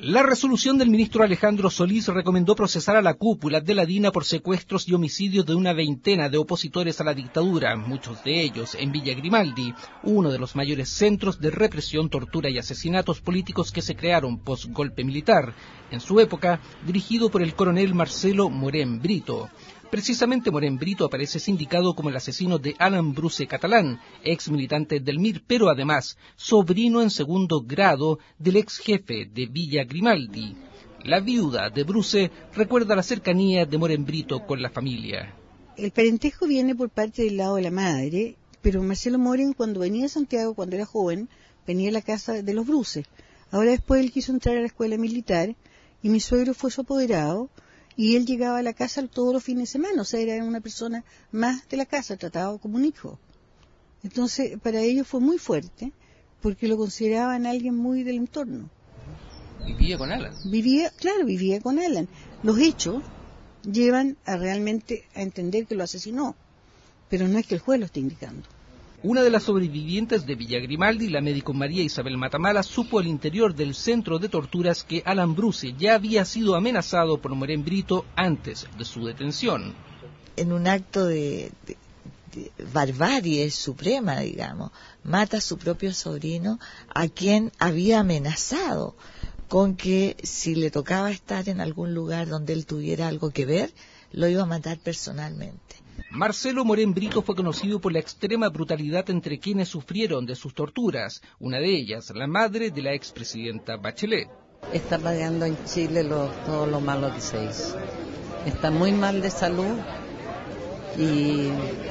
La resolución del ministro Alejandro Solís recomendó procesar a la cúpula de la DINA por secuestros y homicidios de una veintena de opositores a la dictadura, muchos de ellos en Villa Grimaldi, uno de los mayores centros de represión, tortura y asesinatos políticos que se crearon post-golpe militar, en su época dirigido por el coronel Marcelo Morén Brito. Precisamente Morén Brito aparece sindicado como el asesino de Alan Bruce Catalán, ex militante del MIR, pero además sobrino en segundo grado del ex jefe de Villa Grimaldi. La viuda de Bruce recuerda la cercanía de Morén Brito con la familia. El parentesco viene por parte del lado de la madre, pero Marcelo Morén, cuando venía a Santiago, cuando era joven, venía a la casa de los Bruce. Ahora después él quiso entrar a la escuela militar y mi suegro fue su apoderado. Y él llegaba a la casa todos los fines de semana, o sea, era una persona más de la casa, tratado como un hijo. Entonces, para ellos fue muy fuerte, porque lo consideraban alguien muy del entorno. ¿Vivía con Alan? Vivía con Alan. Los hechos llevan realmente a entender que lo asesinó, pero no es que el juez lo esté indicando. Una de las sobrevivientes de Villa Grimaldi, la médico María Isabel Matamala, supo al interior del centro de torturas que Alan Bruce ya había sido amenazado por Morén Brito antes de su detención. En un acto de barbarie suprema, digamos, mata a su propio sobrino, a quien había amenazado con que si le tocaba estar en algún lugar donde él tuviera algo que ver, lo iba a matar personalmente. Marcelo Morén Brito fue conocido por la extrema brutalidad entre quienes sufrieron de sus torturas, una de ellas la madre de la expresidenta Bachelet. Está pagando en Chile todo lo malo que se hizo. Está muy mal de salud y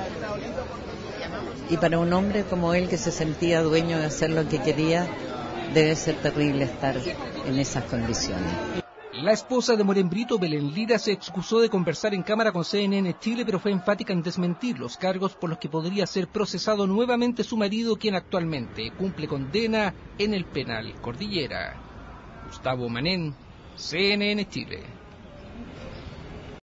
para un hombre como él que se sentía dueño de hacer lo que quería, debe ser terrible estar en esas condiciones. La esposa de Morén Brito, Belén Lira, se excusó de conversar en cámara con CNN Chile, pero fue enfática en desmentir los cargos por los que podría ser procesado nuevamente su marido, quien actualmente cumple condena en el penal Cordillera. Gustavo Manén, CNN Chile.